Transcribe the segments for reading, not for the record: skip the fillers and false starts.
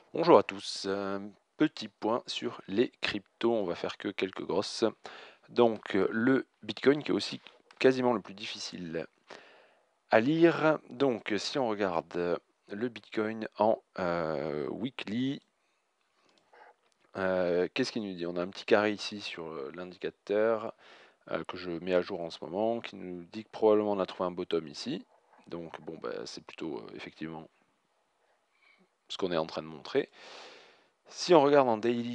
Bonjour à tous, petit point sur les cryptos, on va faire que quelques grosses. Donc le Bitcoin qui est aussi quasiment le plus difficile à lire. Donc si on regarde le Bitcoin en weekly, qu'est-ce qu'il nous dit? On a un petit carré ici sur l'indicateur que je mets à jour en ce moment, qui nous dit que probablement on a trouvé un bottom ici. Donc bon, bah, c'est plutôt effectivement ce qu'on est en train de montrer. Si on regarde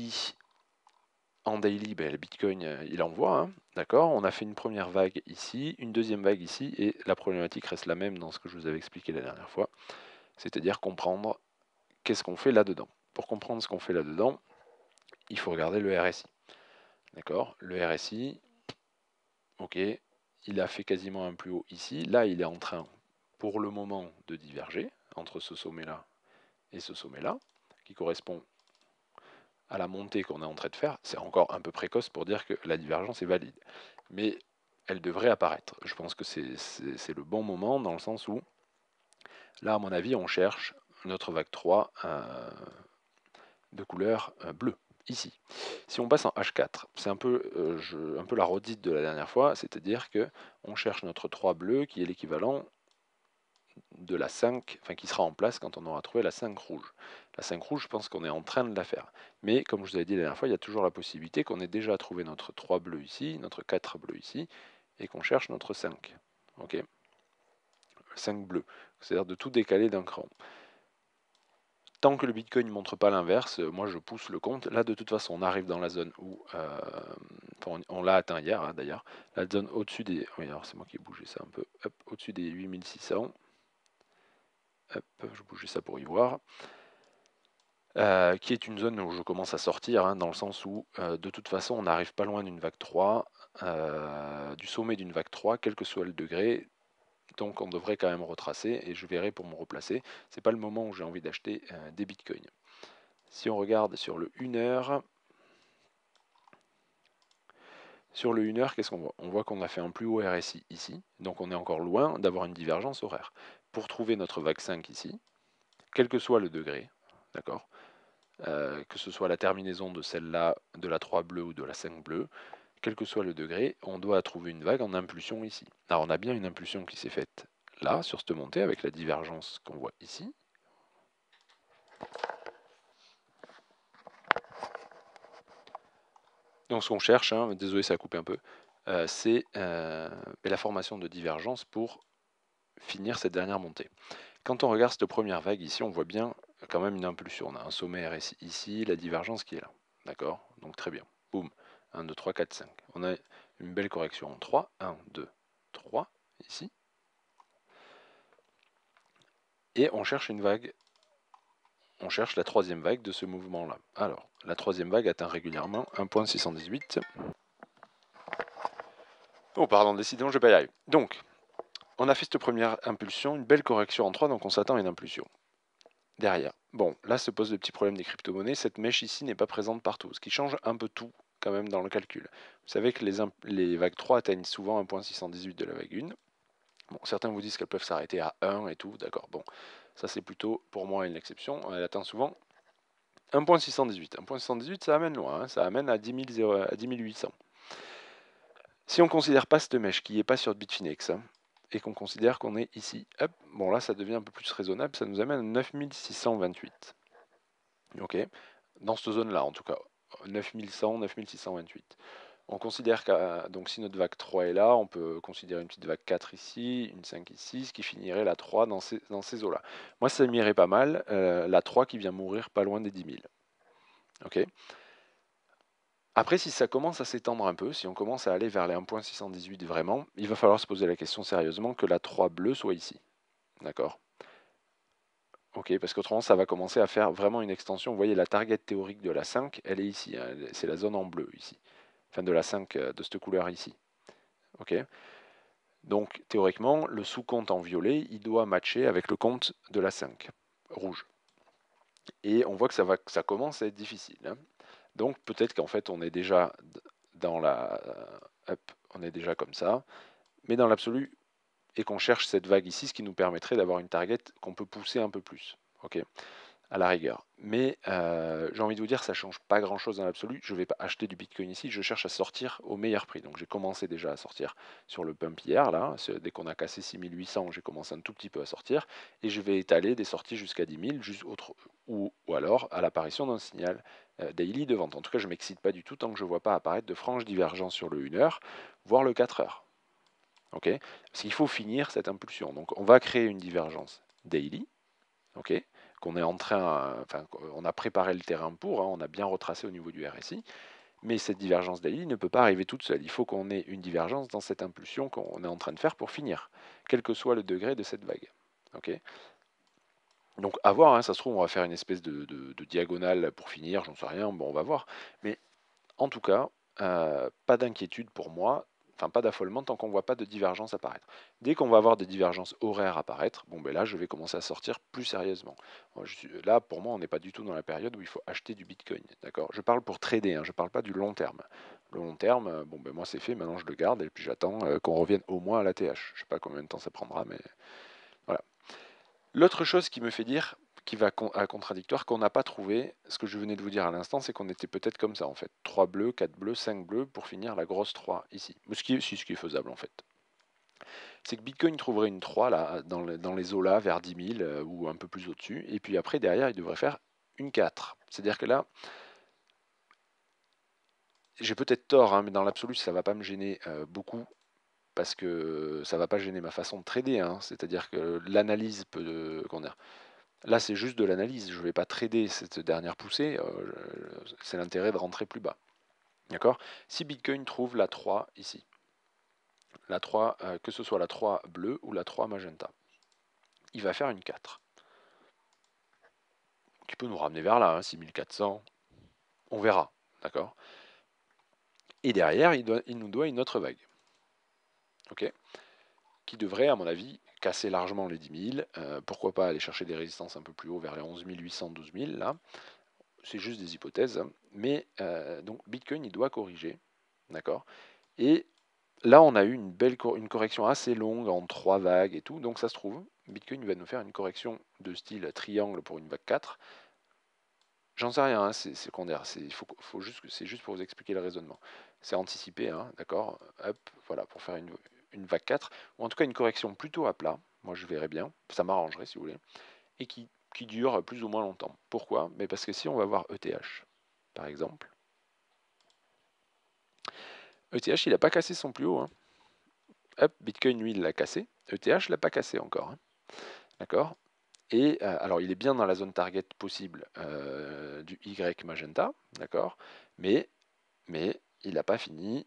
en daily, ben, le Bitcoin, il envoie, hein, d'accord? On a fait une première vague ici, une deuxième vague ici, et la problématique reste la même dans ce que je vous avais expliqué la dernière fois, c'est-à-dire comprendre qu'est-ce qu'on fait là-dedans. Pour comprendre ce qu'on fait là-dedans, il faut regarder le RSI, d'accord? Le RSI, ok, il a fait quasiment un plus haut ici, là il est en train, pour le moment, de diverger entre ce sommet-là et ce sommet-là, qui correspond à la montée qu'on est en train de faire. C'est encore un peu précoce pour dire que la divergence est valide. Mais elle devrait apparaître. Je pense que c'est le bon moment dans le sens où, là, à mon avis, on cherche notre vague 3 de couleur bleue, ici. Si on passe en H4, c'est un peu la redite de la dernière fois, c'est-à-dire que on cherche notre 3 bleu qui est l'équivalent de la 5, enfin qui sera en place quand on aura trouvé la 5 rouge. La 5 rouge, je pense qu'on est en train de la faire. Mais comme je vous avais dit la dernière fois, il y a toujours la possibilité qu'on ait déjà trouvé notre 3 bleu ici, notre 4 bleu ici, et qu'on cherche notre 5. Ok, 5 bleu, c'est-à-dire de tout décaler d'un cran. Tant que le Bitcoin ne montre pas l'inverse, moi je pousse le compte. Là, de toute façon, on arrive dans la zone où on l'a atteint hier, hein, d'ailleurs. La zone au-dessus des. Oui, alors c'est moi qui ai bougé ça un peu. Hop, au-dessus des 8600. Hop, je bougeais ça pour y voir. Qui est une zone où je commence à sortir, hein, dans le sens où de toute façon on n'arrive pas loin d'une vague 3, du sommet d'une vague 3, quel que soit le degré, donc on devrait quand même retracer et je verrai pour me replacer. C'est pas le moment où j'ai envie d'acheter des bitcoins. Si on regarde sur le 1 heure, qu'est-ce qu'on voit? On voit qu'on a fait un plus haut RSI ici, donc on est encore loin d'avoir une divergence horaire. Pour trouver notre vague 5 ici, quel que soit le degré, d'accord, que ce soit la terminaison de celle-là, de la 3 bleue ou de la 5 bleue, quel que soit le degré, on doit trouver une vague en impulsion ici. Alors on a bien une impulsion qui s'est faite là, sur cette montée, avec la divergence qu'on voit ici. Donc ce qu'on cherche, hein, désolé ça a coupé un peu, c'est la formation de divergence pour finir cette dernière montée. Quand on regarde cette première vague ici, on voit bien quand même une impulsion. On a un sommet RSI ici, la divergence qui est là. D'accord? Donc très bien. Boum. 1, 2, 3, 4, 5. On a une belle correction en 3. 1, 2, 3 ici. Et on cherche une vague. On cherche la troisième vague de ce mouvement-là. Alors, la troisième vague atteint régulièrement 1.618. Oh pardon, décidément je vais pas y arriver. Donc, on a fait cette première impulsion, une belle correction en 3, donc on s'attend à une impulsion derrière. Bon, là se pose le petit problème des crypto-monnaies, cette mèche ici n'est pas présente partout, ce qui change un peu tout quand même dans le calcul. Vous savez que les vagues 3 atteignent souvent 1.618 de la vague 1. Bon, certains vous disent qu'elles peuvent s'arrêter à 1 et tout, d'accord, bon, ça c'est plutôt pour moi une exception, elle atteint souvent 1.618. 1.618 ça amène loin, hein, ça amène à 10 800. Si on ne considère pas cette mèche qui n'est pas sur Bitfinex, hein, et qu'on considère qu'on est ici, hop, bon là ça devient un peu plus raisonnable, ça nous amène à 9628. Ok, dans cette zone-là en tout cas, 9100, 9628. On considère que donc si notre vague 3 est là, on peut considérer une petite vague 4 ici, une 5 ici, ce qui finirait la 3 dans ces eaux-là. Moi ça m'irait pas mal, la 3 qui vient mourir pas loin des 10 000. Ok. Après, si ça commence à s'étendre un peu, si on commence à aller vers les 1.618 vraiment, il va falloir se poser la question sérieusement que la 3 bleue soit ici. D'accord? Ok, parce qu'autrement, ça va commencer à faire vraiment une extension. Vous voyez, la target théorique de la 5, elle est ici, hein, c'est la zone en bleu ici. Enfin, de la 5, de cette couleur ici. Ok? Donc, théoriquement, le sous-compte en violet, il doit matcher avec le compte de la 5, rouge. Et on voit que ça commence à être difficile, hein. Donc, peut-être qu'en fait, on est déjà dans la... hop, on est déjà comme ça. Mais dans l'absolu, et qu'on cherche cette vague ici, ce qui nous permettrait d'avoir une target qu'on peut pousser un peu plus. Ok. à la rigueur. Mais j'ai envie de vous dire, ça change pas grand-chose dans l'absolu. Je vais pas acheter du Bitcoin ici, je cherche à sortir au meilleur prix. Donc j'ai commencé déjà à sortir sur le pump hier, là. Dès qu'on a cassé 6800, j'ai commencé un tout petit peu à sortir. Et je vais étaler des sorties jusqu'à 10 000, ou alors à l'apparition d'un signal daily de vente. En tout cas, je ne m'excite pas du tout tant que je ne vois pas apparaître de franches divergences sur le 1 heure, voire le 4 heures. Ok, parce qu'il faut finir cette impulsion. Donc on va créer une divergence daily, ok, qu'on est en train, enfin, on a préparé le terrain pour, hein, on a bien retracé au niveau du RSI, mais cette divergence daily ne peut pas arriver toute seule. Il faut qu'on ait une divergence dans cette impulsion qu'on est en train de faire pour finir, quel que soit le degré de cette vague. Ok, donc à voir, hein, ça se trouve on va faire une espèce de diagonale pour finir, j'en sais rien, bon on va voir. Mais en tout cas, pas d'inquiétude pour moi, enfin pas d'affolement tant qu'on ne voit pas de divergence apparaître. Dès qu'on va avoir des divergences horaires apparaître, bon ben là je vais commencer à sortir plus sérieusement. Là pour moi on n'est pas du tout dans la période où il faut acheter du Bitcoin, d'accord. Je parle pour trader, hein, je ne parle pas du long terme. Le long terme, bon ben moi c'est fait, maintenant je le garde et puis j'attends qu'on revienne au moins à la TH. Je ne sais pas combien de temps ça prendra, mais voilà. L'autre chose qui me fait dire, qui va à contradictoire, qu'on n'a pas trouvé, ce que je venais de vous dire à l'instant, c'est qu'on était peut-être comme ça en fait. 3 bleus, 4 bleus, 5 bleus pour finir la grosse 3 ici. Ce qui est faisable en fait. C'est que Bitcoin trouverait une 3 là, dans les eaux là, vers 10 000 ou un peu plus au-dessus. Et puis après, derrière, il devrait faire une 4. C'est-à-dire que là, j'ai peut-être tort, hein, mais dans l'absolu, ça ne va pas me gêner beaucoup. Parce que ça ne va pas gêner ma façon de trader. Hein. C'est-à-dire que l'analyse peut. Comment dire, là, c'est juste de l'analyse. Je ne vais pas trader cette dernière poussée. C'est l'intérêt de rentrer plus bas. D'accord. Si Bitcoin trouve la 3 ici, la 3, que ce soit la 3 bleue ou la 3 magenta, il va faire une 4. Qui peut nous ramener vers là, hein, 6400. On verra. D'accord. Et derrière, il nous doit une autre vague. Ok. Qui devrait, à mon avis, casser largement les 10 000. Pourquoi pas aller chercher des résistances un peu plus haut vers les 11 800, 12 000 là. C'est juste des hypothèses, hein. Mais donc Bitcoin, il doit corriger, d'accord. Et là, on a eu une correction assez longue en 3 vagues et tout, donc ça se trouve, Bitcoin va nous faire une correction de style triangle pour une vague 4. J'en sais rien, hein, c'est secondaire, c'est juste pour vous expliquer le raisonnement. C'est anticipé, hein, d'accord. Hop, voilà, pour faire une vague 4, ou en tout cas une correction plutôt à plat, moi je verrais bien, ça m'arrangerait si vous voulez, et qui dure plus ou moins longtemps. Pourquoi? Mais parce que si on va voir ETH, par exemple, ETH il n'a pas cassé son plus haut, hein. Hop, Bitcoin lui il l'a cassé, ETH l'a pas cassé encore, hein. D'accord. Et alors il est bien dans la zone target possible du Y magenta, d'accord, mais il n'a pas fini.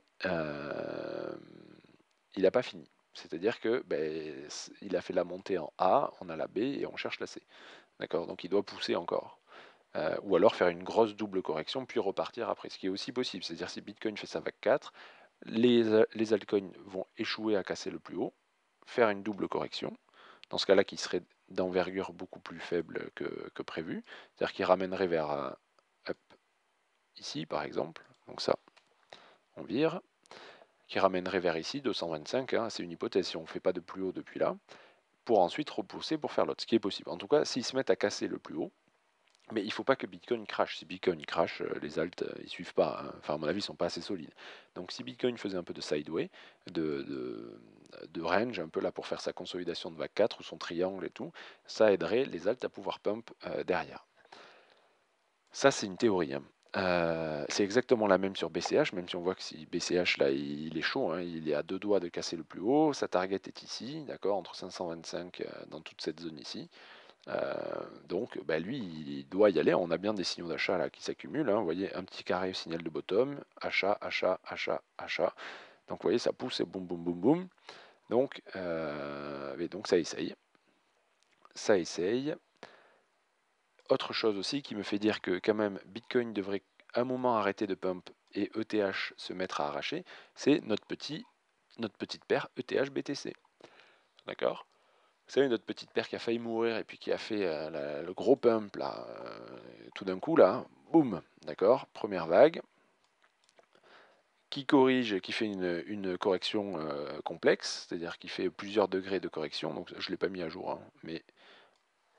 Il n'a pas fini. C'est-à-dire que ben, il a fait la montée en A, on a la B et on cherche la C. D'accord. Donc il doit pousser encore. Ou alors faire une grosse double correction puis repartir après, ce qui est aussi possible. C'est-à-dire si Bitcoin fait sa vague 4, les altcoins vont échouer à casser le plus haut, faire une double correction, dans ce cas-là qui serait d'envergure beaucoup plus faible que prévu, c'est-à-dire qui ramènerait vers hop, ici par exemple, donc ça, on vire, qui ramènerait vers ici 225, hein, c'est une hypothèse si on ne fait pas de plus haut depuis là, pour ensuite repousser pour faire l'autre, ce qui est possible. En tout cas, s'ils se mettent à casser le plus haut, mais il ne faut pas que Bitcoin crache. Si Bitcoin crache, les alts, ils suivent pas, hein. Enfin, à mon avis, ils sont pas assez solides. Donc, si Bitcoin faisait un peu de sideway, de range, un peu là pour faire sa consolidation de vague 4 ou son triangle et tout, ça aiderait les alts à pouvoir pump derrière. Ça, c'est une théorie, hein. C'est exactement la même sur BCH, même si on voit que si BCH là il est chaud, hein, il est à deux doigts de casser le plus haut, sa target est ici, d'accord, entre 525 dans toute cette zone ici. Donc bah, lui il doit y aller, on a bien des signaux d'achat là qui s'accumulent, hein. Vous voyez un petit carré signal de bottom, achat, achat, achat, achat. Donc vous voyez ça pousse et boum boum boum boum. Donc, donc ça essaye. Ça essaye. Autre chose aussi qui me fait dire que quand même Bitcoin devrait un moment arrêter de pump et ETH se mettre à arracher, c'est notre petite paire ETH-BTC. D'accord. Vous savez, notre petite paire qui a failli mourir et puis qui a fait le gros pump là, tout d'un coup là, boum, d'accord, première vague, qui corrige, qui fait une correction complexe, c'est-à-dire qui fait plusieurs degrés de correction, donc je ne l'ai pas mis à jour, hein, mais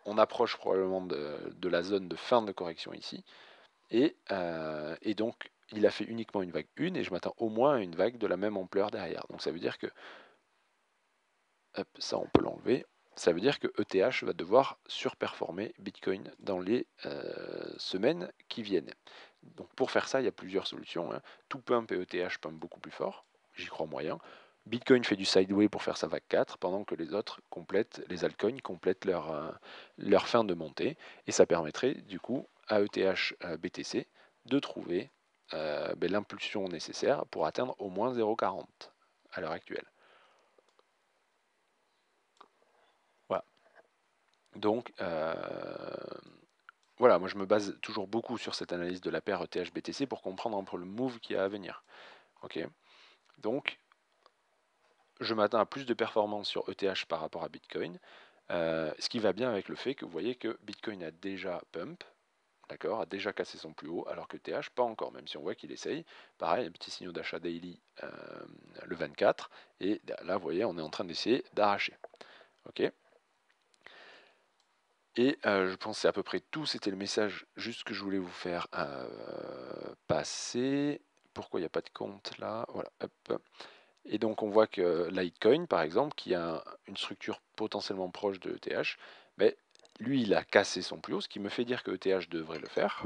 on approche probablement de la zone de fin de correction ici. Et donc, il a fait uniquement une vague 1 et je m'attends au moins à une vague de la même ampleur derrière. Donc ça veut dire que, hop, ça on peut l'enlever, ça veut dire que ETH va devoir surperformer Bitcoin dans les semaines qui viennent. Donc pour faire ça, il y a plusieurs solutions, hein. Tout pump et ETH pump beaucoup plus fort, j'y crois moyen. Bitcoin fait du sideway pour faire sa vague 4, pendant que les autres complètent, les altcoins complètent leur fin de montée, et ça permettrait du coup à ETH BTC de trouver l'impulsion nécessaire pour atteindre au moins 0,40 à l'heure actuelle. Voilà. Donc, voilà, moi je me base toujours beaucoup sur cette analyse de la paire ETH-BTC pour comprendre un peu le move qui a à venir. Ok. Donc, je m'attends à plus de performance sur ETH par rapport à Bitcoin, ce qui va bien avec le fait que vous voyez que Bitcoin a déjà pump, d'accord, a déjà cassé son plus haut, alors que ETH pas encore, même si on voit qu'il essaye. Pareil, un petit signal d'achat daily le 24, et là vous voyez, on est en train d'essayer d'arracher. Ok. Et je pense que c'est à peu près tout, c'était le message juste que je voulais vous faire passer. Pourquoi il n'y a pas de compte là? Voilà, hop. Et donc on voit que Litecoin, par exemple, qui a une structure potentiellement proche de ETH, mais lui il a cassé son plus haut, ce qui me fait dire que ETH devrait le faire.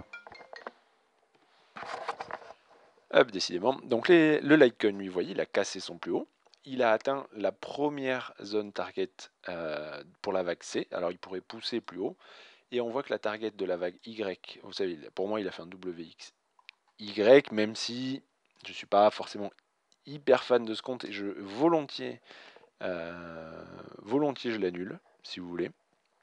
Hop, décidément. Donc le Litecoin, lui, vous voyez, il a cassé son plus haut. Il a atteint la première zone target pour la vague C. Alors il pourrait pousser plus haut. Et on voit que la target de la vague Y, vous savez, pour moi il a fait un WX Y, même si je ne suis pas forcément hyper fan de ce compte et volontiers je l'annule, si vous voulez.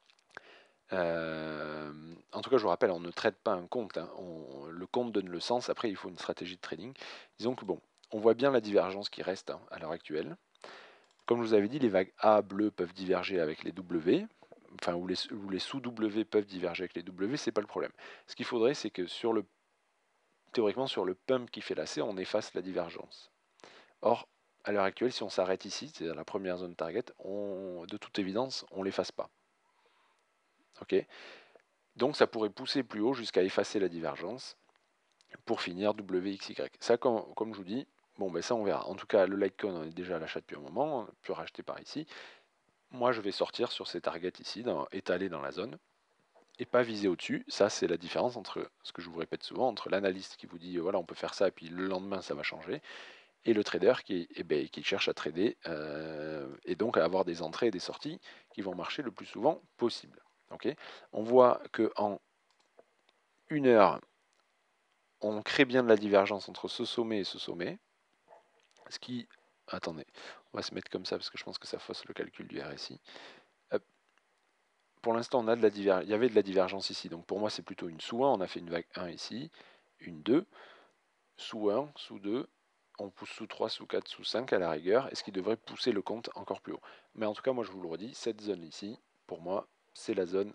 En tout cas, je vous rappelle, on ne traite pas un compte, hein. Le compte donne le sens, après il faut une stratégie de trading. Disons que bon, on voit bien la divergence qui reste hein, à l'heure actuelle. Comme je vous avais dit, les vagues A bleues peuvent diverger avec les W, enfin ou les sous-W peuvent diverger avec les W, c'est pas le problème. Ce qu'il faudrait, c'est que théoriquement, sur le pump qui fait la C, on efface la divergence. Or, à l'heure actuelle, si on s'arrête ici, c'est-à-dire la première zone target, de toute évidence, on l'efface pas. Ok. Donc ça pourrait pousser plus haut jusqu'à effacer la divergence pour finir WXY. Ça, comme je vous dis, bon ben ça on verra. En tout cas, le Litecoin on est déjà à l'achat depuis un moment, on peut racheter par ici. Moi je vais sortir sur ces targets ici, étalés dans la zone, et pas viser au-dessus. Ça c'est la différence entre ce que je vous répète souvent, entre l'analyste qui vous dit voilà on peut faire ça et puis le lendemain ça va changer, et le trader qui cherche à trader et donc à avoir des entrées et des sorties qui vont marcher le plus souvent possible. Okay, on voit que en 1 heure, on crée bien de la divergence entre ce sommet et ce sommet. Ce qui. Attendez, on va se mettre comme ça parce que je pense que ça fausse le calcul du RSI. Hop. Pour l'instant, il y avait de la divergence ici. Donc pour moi, c'est plutôt une sous 1. On a fait une vague 1 ici, une 2, sous 1, sous 2. On pousse sous 3, sous 4, sous 5 à la rigueur. Et ce qui devrait pousser le compte encore plus haut. Mais en tout cas, moi, je vous le redis, cette zone ici, pour moi, c'est la zone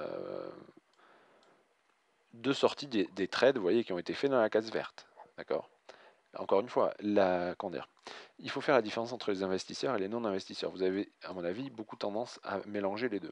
de sortie des trades, vous voyez, qui ont été faits dans la case verte. D'accord. Encore une fois, il faut faire la différence entre les investisseurs et les non-investisseurs. Vous avez, à mon avis, beaucoup tendance à mélanger les deux.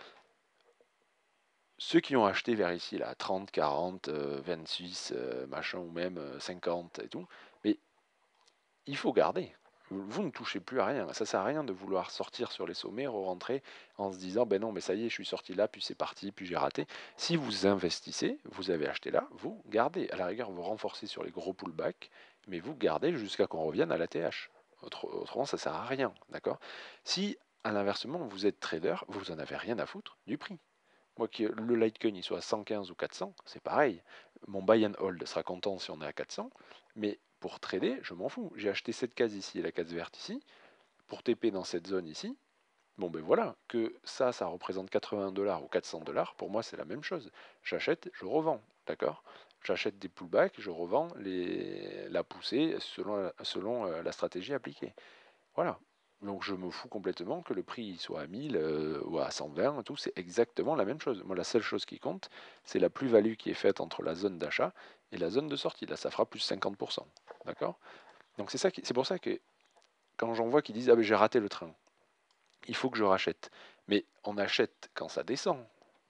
Ceux qui ont acheté vers ici, là, 30, 40, 26, machin, ou même 50 et tout, mais il faut garder. Vous ne touchez plus à rien. Ça sert à rien de vouloir sortir sur les sommets, re-rentrer en se disant ben non, mais ça y est, je suis sorti là, puis c'est parti, puis j'ai raté. Si vous investissez, vous avez acheté là, vous gardez. À la rigueur, vous renforcez sur les gros pullbacks, mais vous gardez jusqu'à qu'on revienne à la TH. Autrement, ça sert à rien, d'accord? Si à l'inversement, vous êtes trader, vous en avez rien à foutre du prix. Moi, que le Litecoin il soit à 115 ou 400, c'est pareil. Mon buy and hold sera content si on est à 400, mais pour trader, je m'en fous. J'ai acheté cette case ici et la case verte ici. Pour TP dans cette zone ici, bon ben voilà, que ça représente 80 $ ou 400 $, pour moi c'est la même chose. J'achète, je revends, d'accord? J'achète des pullbacks, je revends la poussée selon la stratégie appliquée. Voilà. Donc je me fous complètement que le prix soit à 1000 ou à 120, tout, c'est exactement la même chose. Moi, la seule chose qui compte, c'est la plus-value qui est faite entre la zone d'achat et la zone de sortie. Là, ça fera plus 50%. D'accord? Donc c'est pour ça que quand j'en vois qui disent ah ben j'ai raté le train, il faut que je rachète. Mais on achète quand ça descend.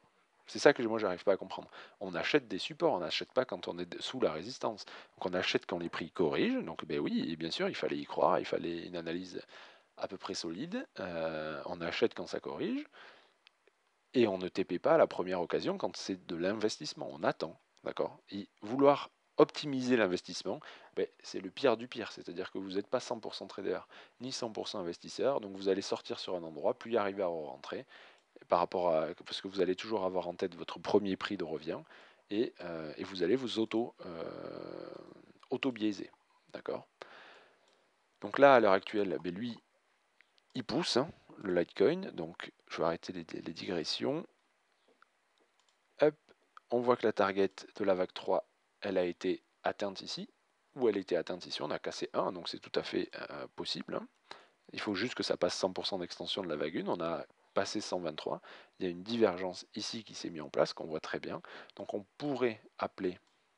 C'est ça que moi j'arrive pas à comprendre. On achète des supports, on n'achète pas quand on est sous la résistance. Donc on achète quand les prix corrigent. Donc ben oui, et bien sûr, il fallait y croire, il fallait une analyse à peu près solide. On achète quand ça corrige et on ne TP pas à la première occasion quand c'est de l'investissement. On attend, d'accord. Et vouloir optimiser l'investissement, ben, c'est le pire du pire. C'est-à-dire que vous n'êtes pas 100% trader ni 100% investisseur. Donc vous allez sortir sur un endroit, plus y arriver à rentrer par rapport à, parce que vous allez toujours avoir en tête votre premier prix de revient et vous allez vous auto-biaiser. D'accord. Donc là, à l'heure actuelle, ben lui, il pousse hein, le Litecoin. Donc je vais arrêter les digressions. Hop, on voit que la target de la vague 3, elle a été atteinte ici, ou elle était atteinte ici, on a cassé 1, donc c'est tout à fait possible. Hein. Il faut juste que ça passe 100% d'extension de la vague 1, on a passé 123, il y a une divergence ici qui s'est mise en place, qu'on voit très bien, donc on pourrait appeler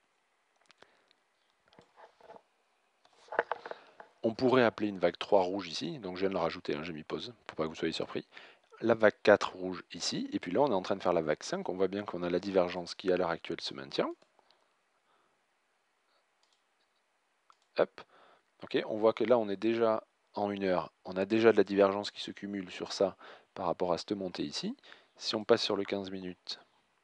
une vague 3 rouge ici, donc je viens de le rajouter, hein, j'ai mis pause, pour pas que vous soyez surpris. La vague 4 rouge ici, et puis là on est en train de faire la vague 5, on voit bien qu'on a la divergence qui à l'heure actuelle se maintient. Hop, ok, on voit que là on est déjà en 1 heure, on a déjà de la divergence qui se cumule sur ça par rapport à cette montée ici. Si on passe sur le 15 minutes,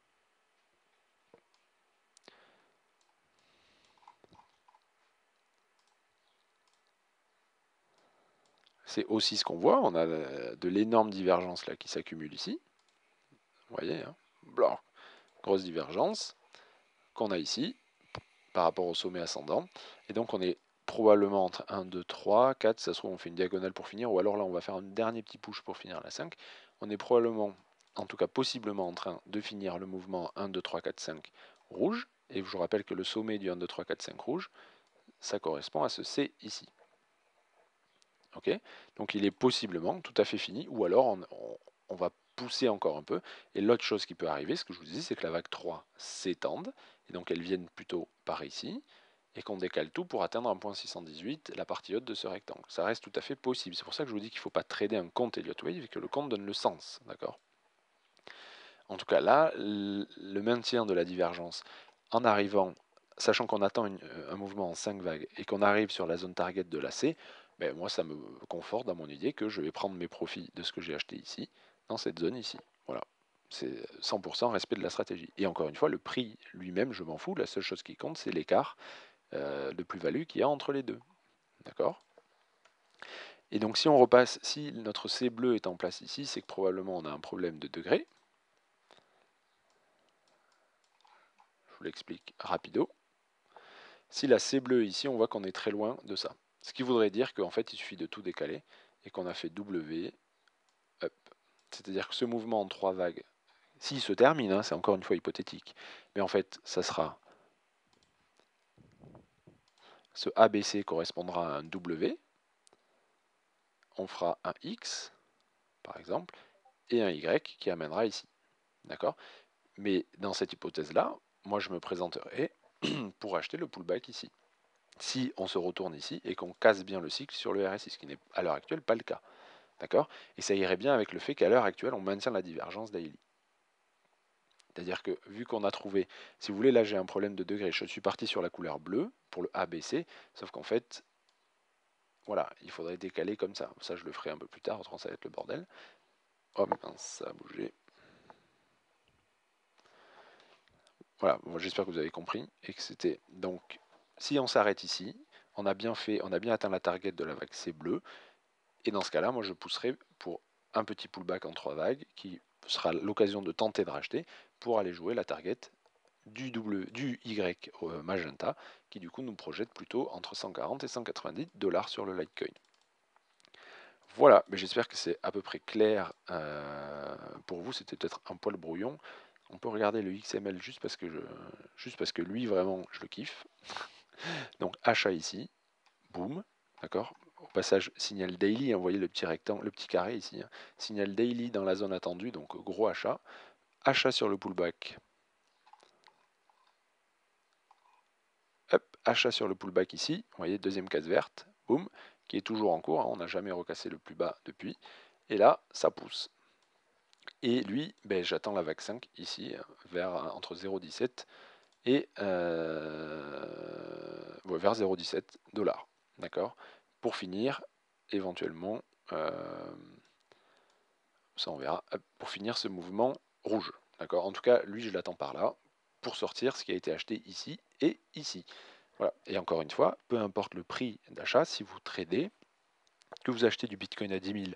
c'est aussi ce qu'on voit, on a de l'énorme divergence là qui s'accumule ici. Vous voyez, hein, blanc, grosse divergence qu'on a ici par rapport au sommet ascendant. Et donc on est probablement entre 1, 2, 3, 4, ça se trouve on fait une diagonale pour finir, ou alors là on va faire un dernier petit push pour finir la 5. On est probablement, en tout cas possiblement en train de finir le mouvement 1, 2, 3, 4, 5 rouge. Et je vous rappelle que le sommet du 1, 2, 3, 4, 5 rouge, ça correspond à ce C ici. Ok, donc il est possiblement tout à fait fini, ou alors on va pousser encore un peu. Et l'autre chose qui peut arriver, ce que je vous disais, c'est que la vague 3 s'étende, et donc elle vienne plutôt par ici, et qu'on décale tout pour atteindre un point 618, la partie haute de ce rectangle. Ça reste tout à fait possible. C'est pour ça que je vous dis qu'il ne faut pas trader un compte Elliott Wave et que le compte donne le sens. D'accord. En tout cas, là, le maintien de la divergence en arrivant, sachant qu'on attend un mouvement en 5 vagues et qu'on arrive sur la zone target de la C, ben moi, ça me conforte dans mon idée que je vais prendre mes profits de ce que j'ai acheté ici, dans cette zone ici. Voilà. C'est 100% respect de la stratégie. Et encore une fois, le prix lui-même, je m'en fous. La seule chose qui compte, c'est l'écart de plus-value qu'il y a entre les deux. D'accord. Et donc, si on repasse, si notre C bleu est en place ici, c'est que probablement on a un problème de degré. Je vous l'explique rapido. Si la C bleue ici, on voit qu'on est très loin de ça. Ce qui voudrait dire qu'en fait, il suffit de tout décaler et qu'on a fait W, up. C'est-à-dire que ce mouvement en 3 vagues, s'il se termine, hein, c'est encore une fois hypothétique, mais en fait, ça sera ce ABC correspondra à un W, on fera un X, par exemple, et un Y qui amènera ici. D'accord. Mais dans cette hypothèse-là, moi je me présenterai pour acheter le pullback ici. Si on se retourne ici et qu'on casse bien le cycle sur le RSI, ce qui n'est à l'heure actuelle pas le cas. D'accord. Et ça irait bien avec le fait qu'à l'heure actuelle, on maintient la divergence daily. C'est-à-dire que vu qu'on a trouvé, si vous voulez, là j'ai un problème de degré, je suis parti sur la couleur bleue pour le ABC, sauf qu'en fait, voilà, il faudrait décaler comme ça. Ça je le ferai un peu plus tard, autrement ça va être le bordel. Oh mince, ça a bougé. Voilà, bon, j'espère que vous avez compris et que c'était donc si on s'arrête ici, on a bien fait, on a bien atteint la target de la vague C bleue et dans ce cas-là, moi je pousserai pour un petit pullback en 3 vagues qui sera l'occasion de tenter de racheter pour aller jouer la target du Y magenta qui du coup nous projette plutôt entre 140 et 190 $ sur le Litecoin. Voilà, mais j'espère que c'est à peu près clair pour vous. C'était peut-être un poil brouillon. On peut regarder le XML juste parce que lui vraiment je le kiffe. Donc achat ici, boum, d'accord. Au passage, signal daily, hein, vous voyez le petit rectangle, le petit carré ici. Hein. Signal daily dans la zone attendue, donc gros achat. Achat sur le pullback. Hop, achat sur le pullback ici. Vous voyez, deuxième case verte, boum, qui est toujours en cours. Hein, on n'a jamais recassé le plus bas depuis. Et là, ça pousse. Et lui, ben, j'attends la VAC 5 ici, entre 0,17 et ouais, vers 0,17 $. D'accord? Pour finir, éventuellement, ça on verra, pour finir ce mouvement rouge. D'accord? En tout cas, lui, je l'attends par là pour sortir ce qui a été acheté ici et ici. Voilà. Et encore une fois, peu importe le prix d'achat, si vous tradez, que vous achetez du Bitcoin à 10 000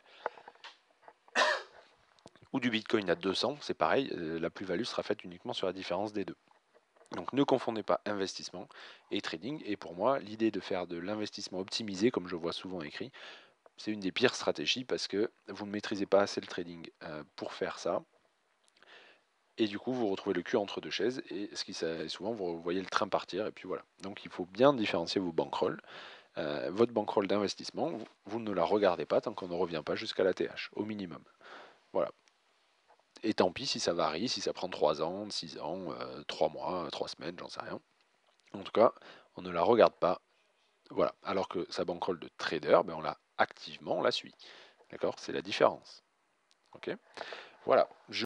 ou du Bitcoin à 200, c'est pareil, la plus-value sera faite uniquement sur la différence des deux. Donc ne confondez pas investissement et trading. Et pour moi, l'idée de faire de l'investissement optimisé, comme je vois souvent écrit, c'est une des pires stratégies parce que vous ne maîtrisez pas assez le trading pour faire ça. Et du coup, vous retrouvez le cul entre deux chaises et souvent vous voyez le train partir et puis voilà. Donc il faut bien différencier vos bankrolls. Votre bankroll d'investissement, vous ne la regardez pas tant qu'on ne revient pas jusqu'à la TH, au minimum. Voilà. Et tant pis si ça varie, si ça prend 3 ans, 6 ans, 3 mois, 3 semaines, j'en sais rien. En tout cas, on ne la regarde pas. Voilà. Alors que sa bankroll de trader, ben on l'a activement, on la suit. D'accord? C'est la différence. Ok? Voilà.